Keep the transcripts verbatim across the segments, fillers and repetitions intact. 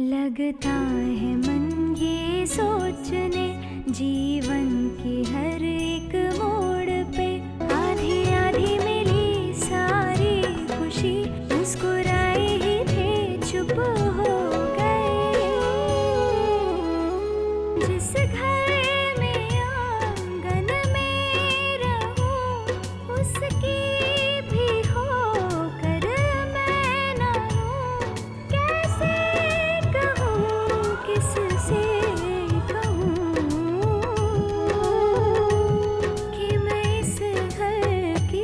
लगता है मन ये सोचने जीवन के हर एक मोड़ पे आधी आधी मिली सारी खुशी मुस्कुराए ही थे चुप हो गए। जिस घर में आंगन में रहूं उसकी भी होकर मैं ना हूं। कैसे कहूं किससे कहूं कि मैं इस घर की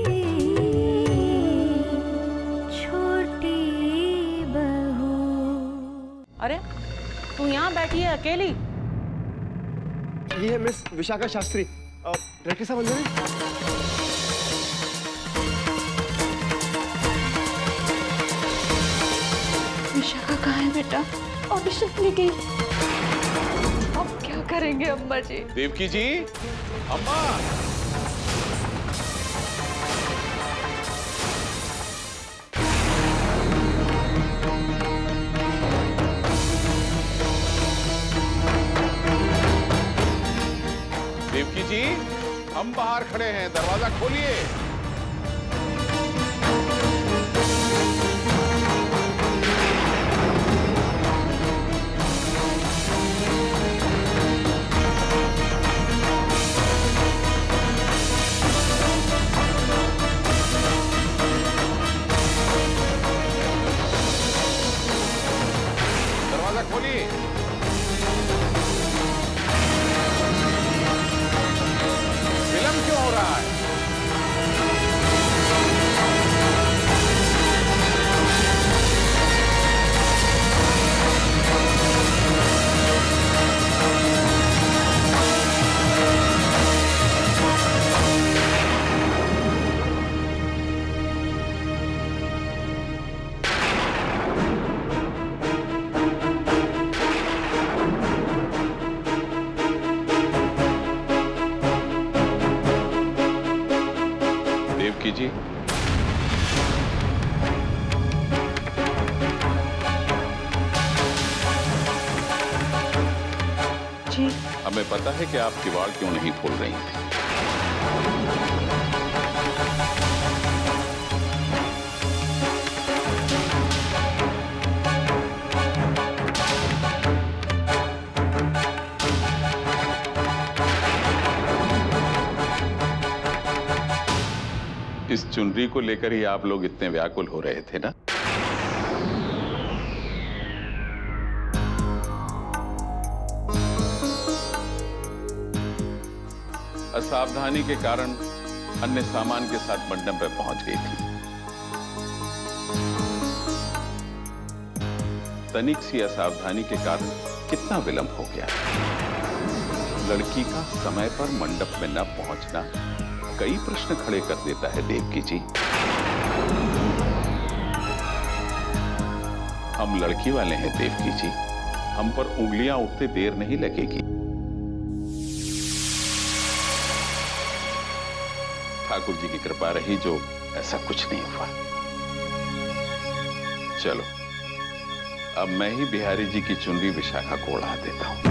छोटी बहू। अरे तू यहाँ बैठी है अकेली? ये है मिस विशाखा शास्त्री, डायरेक्टर साहब अंदर हैं? विशाखा कहाँ है बेटा? ऑडिशन के लिए गई। अब क्या करेंगे अम्मा जी? देवकी जी, अम्मा। देवकी जी, हम बाहर खड़े हैं, दरवाजा खोलिए। दरवाजा खोलिए। विलंब क्यों हो रहा है? देवकी जी, जी हमें पता है कि आप किवाड़ क्यों नहीं खोल रही हैं। इस चुनरी को लेकर ही आप लोग इतने व्याकुल हो रहे थे ना? असावधानी के कारण अन्य सामान के साथ मंडप पर पहुंच गई थी। तनिक सी असावधानी के कारण कितना विलंब हो गया। लड़की का समय पर मंडप में न पहुंचना कई प्रश्न खड़े कर देता है देवकी जी। हम लड़की वाले हैं देवकी जी, हम पर उंगलियां उठते देर नहीं लगेगी। ठाकुर जी की कृपा रही जो ऐसा कुछ नहीं हुआ। चलो अब मैं ही बिहारी जी की चुनरी विशाखा को उड़ा देता हूं।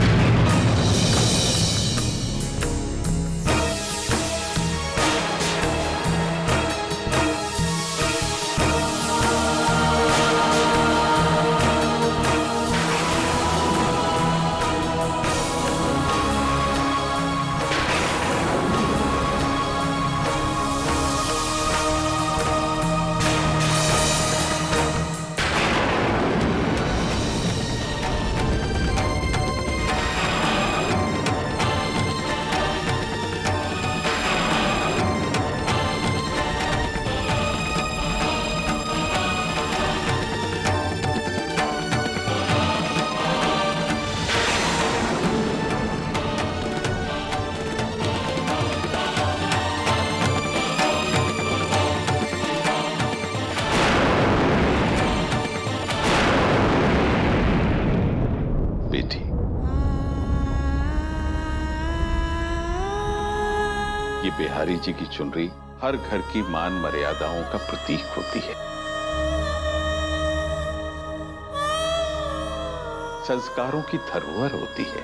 ये बिहारी जी की चुनरी हर घर की मान मर्यादाओं का प्रतीक होती है। संस्कारों की धरोहर होती है।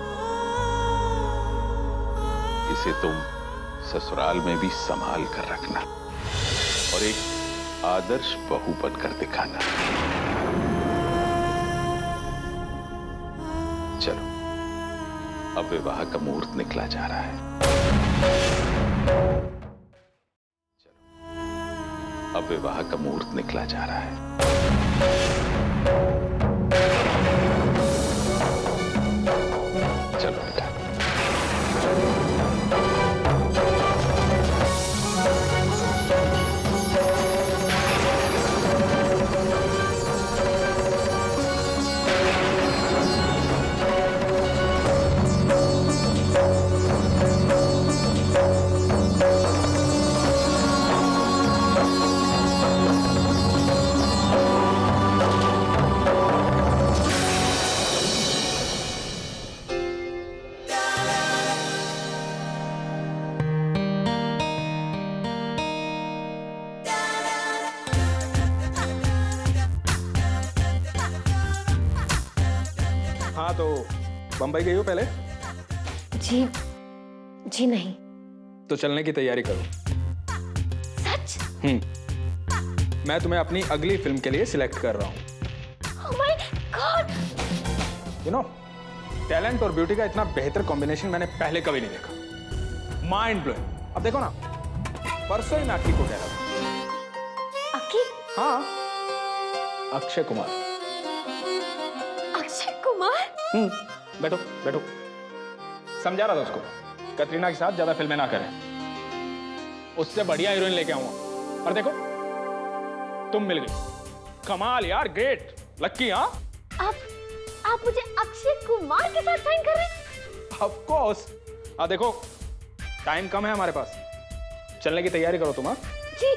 इसे तुम ससुराल में भी संभाल कर रखना और एक आदर्श बहू बनकर दिखाना। चलो, अब विवाह का मुहूर्त निकला जा रहा है। चलो, अब विवाह का मुहूर्त निकला जा रहा है। चलो बेटा। हाँ तो बंबई गई हो पहले? जी जी नहीं। तो चलने की तैयारी करो। सच? हम्म मैं तुम्हें अपनी अगली फिल्म के लिए सिलेक्ट कर रहा हूँ। Oh my God! You know, talent और ब्यूटी का इतना बेहतर कॉम्बिनेशन मैंने पहले कभी नहीं देखा। Mind blowing. अब देखो ना, परसों ही मैं अक्की को कह रहा था। अक्की? हाँ, अक्षय कुमार। अक्षय कुमार? हम्म बैठो बैठो। समझा रहा था उसको, कटरीना के साथ ज्यादा फिल्में ना करें, उससे बढ़िया हीरोइन लेके आऊंगा। और देखो, तुम मिल गई। कमाल यार, ग्रेट, लक्की। हाँ, आप आप मुझे अक्षय कुमार के साथ साइन कर रहे हैं? Of course. हाँ देखो, टाइम कम है हमारे पास, चलने की तैयारी करो तुम। हाँ जी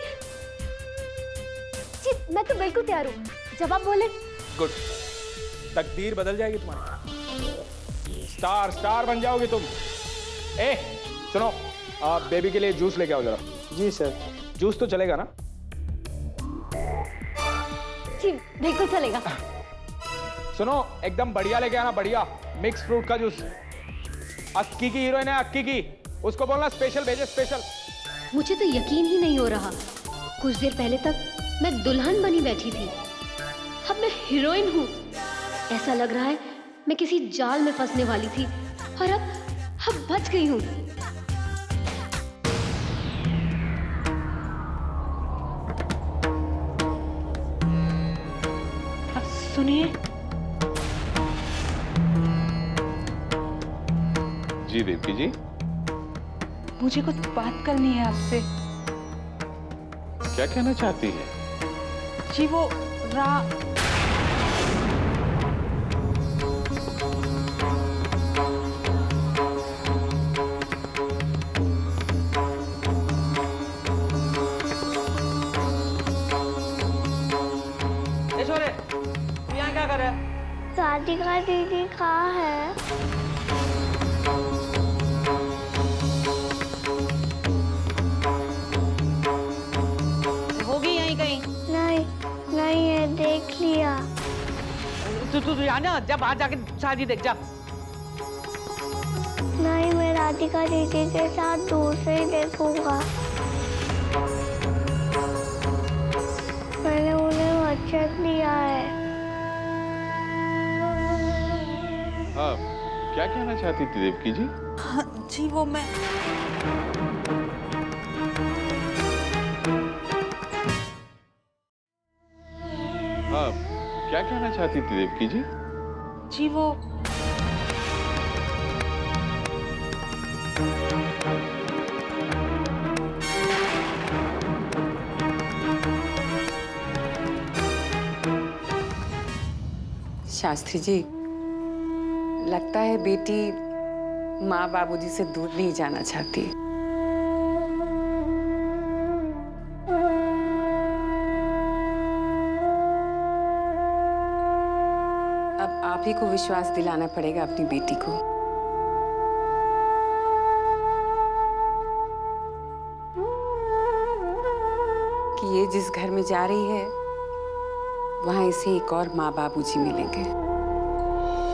जी, मैं तो बिल्कुल तैयार हूँ, जब आप बोले। गुड। तकदीर बदल जाएगी तुम्हारी, स्टार स्टार बन जाओगी तुम। ए सुनो, आप बेबी के लिए जूस लेके आओ जरा। जी सर। जूस तो चलेगा ना? जी बिल्कुल चलेगा। सुनो, एकदम बढ़िया लेके आना, बढ़िया मिक्स फ्रूट का जूस। अक्की की हीरोइन है, अक्की की, उसको बोलना स्पेशल भेजे, स्पेशल। मुझे तो यकीन ही नहीं हो रहा, कुछ देर पहले तक मैं दुल्हन बनी बैठी थी, अब मैं हीरोइन हूँ। ऐसा लग रहा है मैं किसी जाल में फंसने वाली थी और अब अब बच गई हूँ। सुनिए। जी देवकी जी। मुझे कुछ बात करनी है आपसे। क्या कहना चाहती है? जी वो रा क्या कर रहा है? राधिका दीदी कहाँ है? होगी यहीं कहीं। नहीं नहीं है, देख लिया। तू तू यहाँ ना, जब बाहर जाके शादी देख जा। नहीं, मैं राधिका दीदी के साथ दूर से ही देखूंगा। मैंने उन्हें वचन दिया है। हाँ, क्या कहना चाहती थी देवकी जी? हाँ, जी वो मैं हाँ, क्या कहना चाहती थी देवकी जी? जी वो शास्त्री जी, लगता है बेटी माँ बाबूजी से दूर नहीं जाना चाहती। अब आप ही को विश्वास दिलाना पड़ेगा अपनी बेटी को। कि ये जिस घर में जा रही है, वहां इसे एक और माँ बाबूजी मिलेंगे।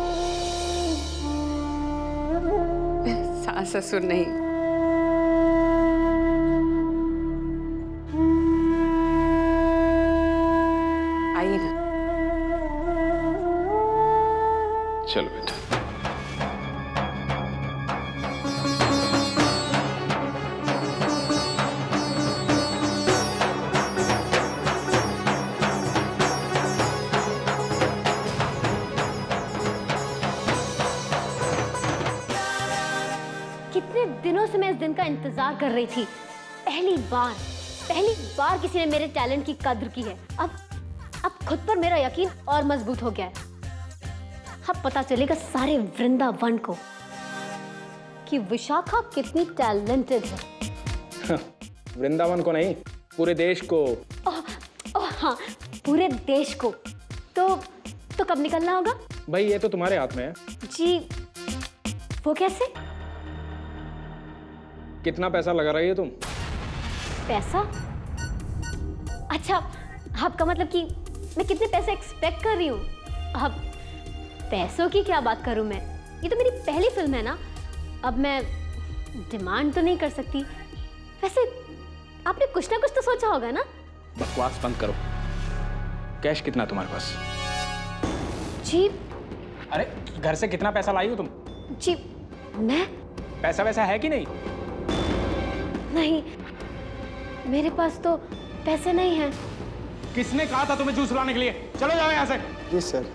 हाँ ससुर नहीं। आइए ना। चलो बेटा। कितने दिनों से मैं इस दिन का इंतजार कर रही थी। पहली बार पहली बार किसी ने मेरे टैलेंट की कद्र की है। अब अब खुद पर मेरा यकीन और मजबूत हो गया है। अब पता चलेगा सारे वृंदावन को कि विशाखा कितनी टैलेंटेड है। वृंदावन को नहीं, पूरे देश को। ओह, ओह हाँ, पूरे देश को। तो तो कब निकलना होगा? भाई ये तो तुम्हारे हाथ में है। जी, वो कैसे? कितना पैसा लगा रही हो तुम? पैसा? अच्छा, आपका मतलब कि मैं कितने पैसे एक्सपेक्ट कर रही हूँ? अब पैसों की क्या बात करूँ मैं? ये तो मेरी पहली फिल्म है ना। अब मैं डिमांड तो नहीं कर सकती। वैसे आपने कुछ ना कुछ तो सोचा होगा ना? बकवास बंद करो। कैश कितना तुम्हारे पास? जी। अरे घर से कितना पैसा लाई हो तुम? जी मैं? पैसा वैसा है कि नहीं? नहीं, मेरे पास तो पैसे नहीं हैं। किसने कहा था तुम्हें जूस लाने के लिए? चलो जाओ यहाँ से। जी सर।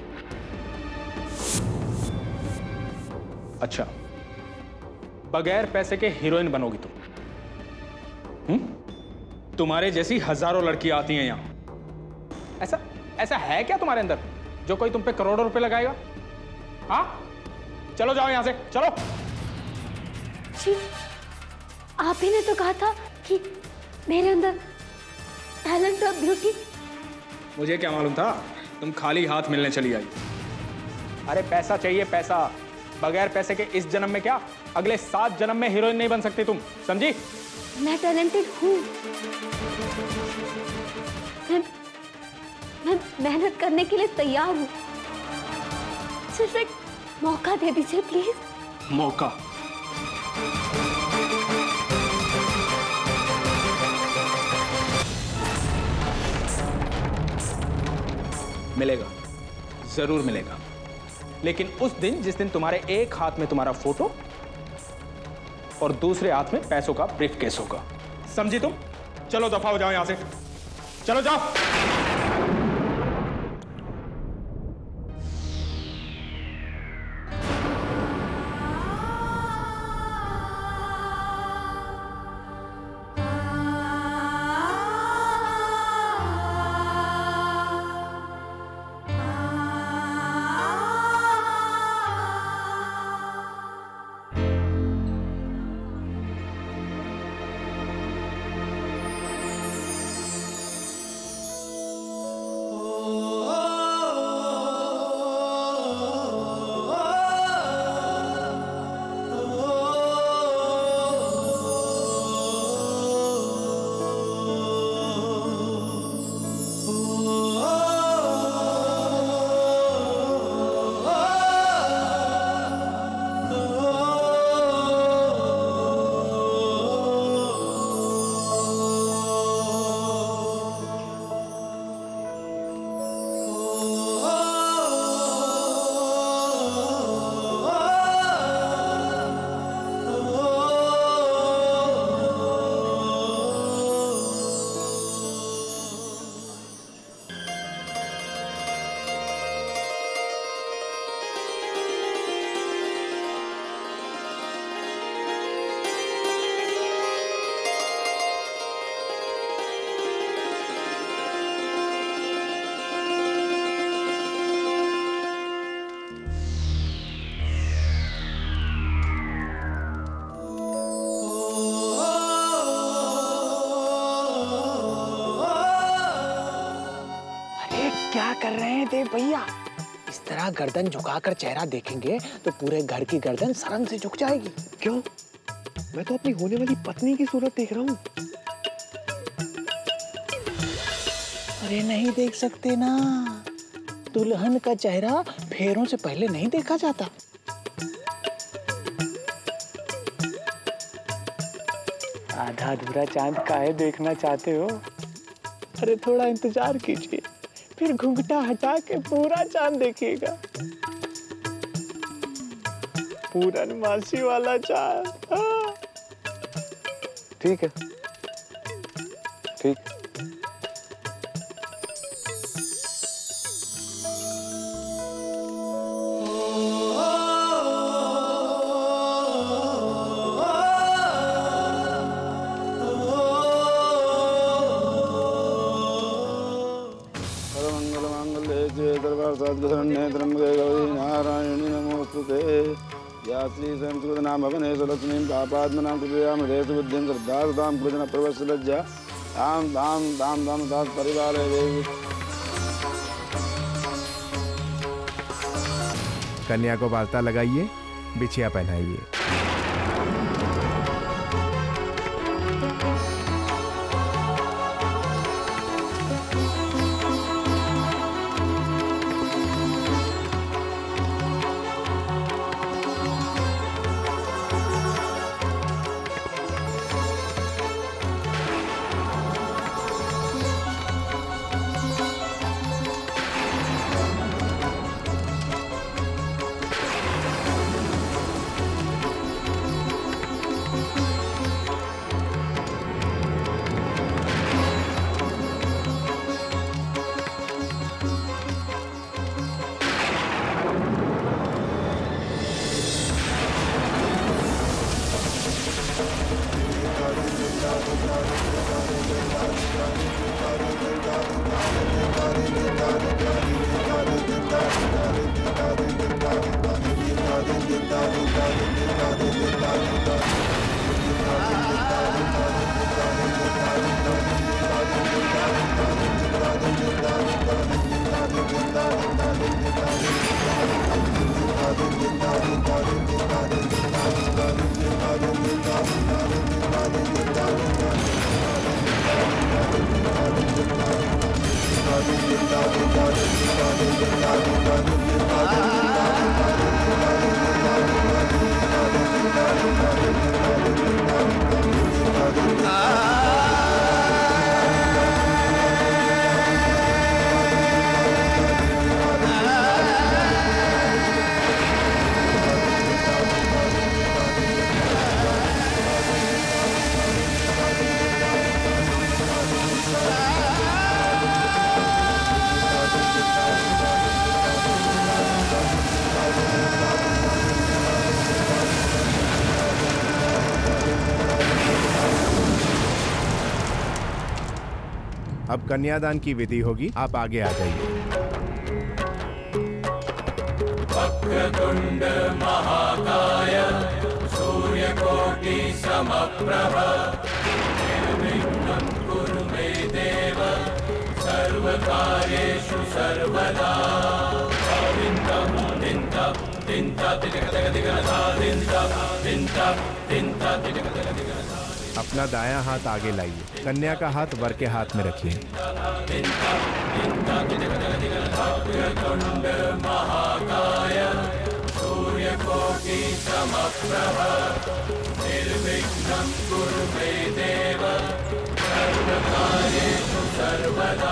अच्छा, बगैर पैसे के हीरोइन बनोगी तुम? हम्म? तुम्हारे जैसी हजारों लड़कियां आती हैं यहाँ। ऐसा ऐसा है क्या तुम्हारे अंदर जो कोई तुम पे करोड़ों रुपए लगाएगा? हाँ, चलो जाओ यहाँ से, चलो। जी, आप ही ने तो कहा था कि मेरे अंदर टैलेंट और ब्यूटी। मुझे क्या मालूम था तुम खाली हाथ मिलने चली आई। अरे पैसा चाहिए, पैसा। बगैर पैसे के इस जन्म में क्या, अगले सात जन्म में हीरोइन नहीं बन सकती तुम, समझी? मैं टैलेंटेड हूँ। मैं, मैं मेहनत करने के लिए तैयार हूँ। सिर्फ एक मौका दे दीजिए प्लीज। मौका? मिलेगा, जरूर मिलेगा, लेकिन उस दिन जिस दिन तुम्हारे एक हाथ में तुम्हारा फोटो और दूसरे हाथ में पैसों का ब्रीफकेस होगा, समझी तुम? चलो दफा हो जाओ यहां से, चलो जाओ। क्या कर रहे हैं देव भैया? इस तरह गर्दन झुकाकर चेहरा देखेंगे तो पूरे घर की गर्दन शर्म से झुक जाएगी। क्यों? मैं तो अपनी होने वाली पत्नी की सूरत देख रहा हूँ। अरे नहीं देख सकते ना, दुल्हन का चेहरा फेरों से पहले नहीं देखा जाता। आधा अधूरा चांद काहे देखना चाहते हो? अरे थोड़ा इंतजार कीजिए, फिर घुंघटा हटा के पूरा चांद देखिएगा। पूरनमासी वाला चांद। हाँ। ठीक है, ठीक। नारायणी नमोस्तुते। या श्री संस्कृत नाम भवने लक्ष्मी पापात्मनां कृपयाम देश बुद्धिं श्रद्धां कृष्ण प्रवस्य लज्जा दाम दाम दाम दाम दास परिवार देवी। कन्या को बालता लगाइए, बिछिया पहनाइए। अब कन्यादान की विधि होगी, आप आगे आ जाइए। वक्रतुंड महाकाय सूर्यकोटि समप्रभ निर्विघ्नं कुरु मे देव सर्वकार्येषु सर्वदा। दिन्ता दिन्ता दिन्ता दिनकदग दिगनता दिन्ता दिन्ता दिन्ता दिनकदग दिगनता। अपना दायां हाथ आगे लाइए, कन्या का हाथ वर के हाथ में रखिए। वक्रतुंड महाकाय सूर्यकोटि समप्रभ निर्विघ्नं कुरु मे देव सर्वकार्येषु सर्वदा।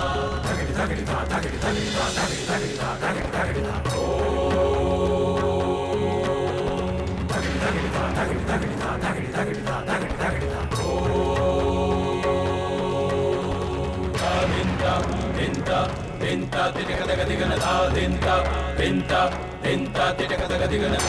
Dinta, dinta, dinta, dinta, dinta, dinta, dinta, dinta, dinta.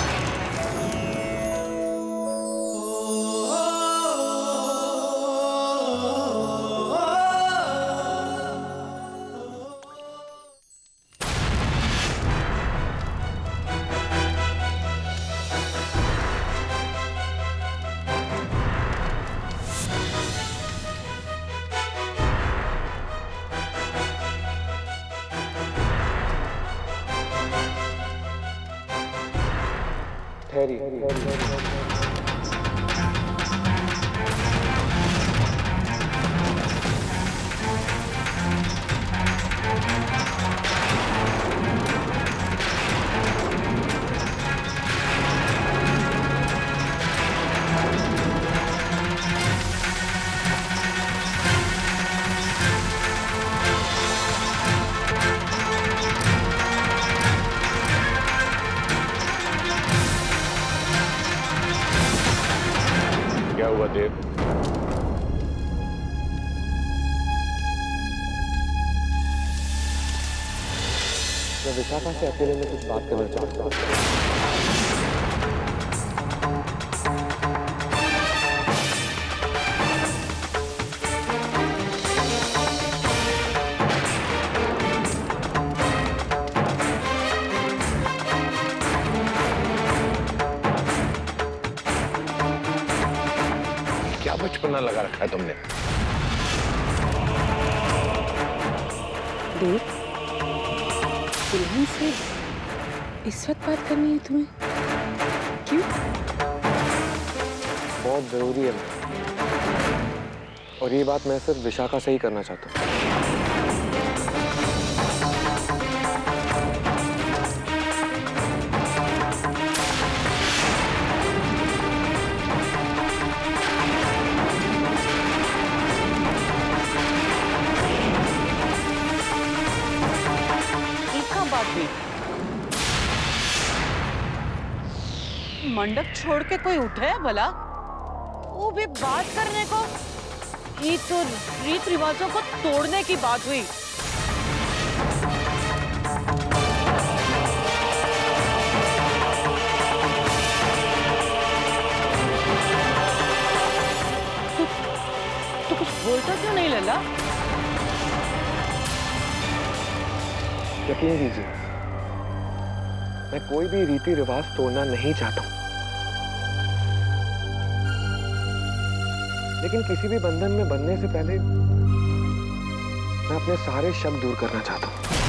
मैं विशाखा से अकेले में कुछ बात करना चाहता हूँ। क्या बचपना लगा रखा है तुमने? देख, दुल्हन से इस वक्त बात करनी है तुम्हें? क्यों? बहुत जरूरी है और ये बात मैं सिर्फ विशाखा से ही करना चाहता हूँ। मंडप छोड़ के कोई उठे है भला? वो भी बात करने को? ये तो रीत रिवाजों को तोड़ने की बात हुई। तू तू कुछ बोलता क्यों नहीं लला? यकीन कीजिए, मैं कोई भी रीति रिवाज तोड़ना नहीं चाहता हूं, लेकिन किसी भी बंधन में बंधने से पहले मैं अपने सारे शक दूर करना चाहता हूं।